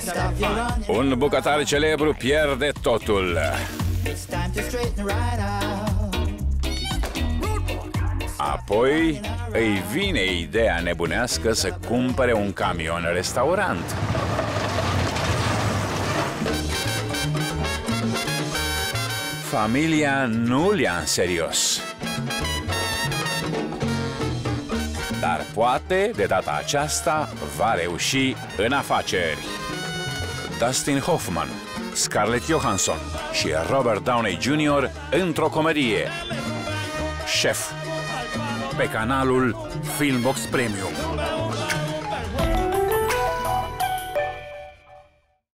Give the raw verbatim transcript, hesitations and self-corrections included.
Un bucătar celebru pierde totul. Apoi îi vine ideea nebunească să cumpere un camion restaurant. Familia nu-l ia în serios. Dar poate, de data aceasta, va reuși în afaceri. Dustin Hoffman, Scarlett Johansson și Robert Downey junior într-o comedie. Șef, pe canalul Filmbox Premium.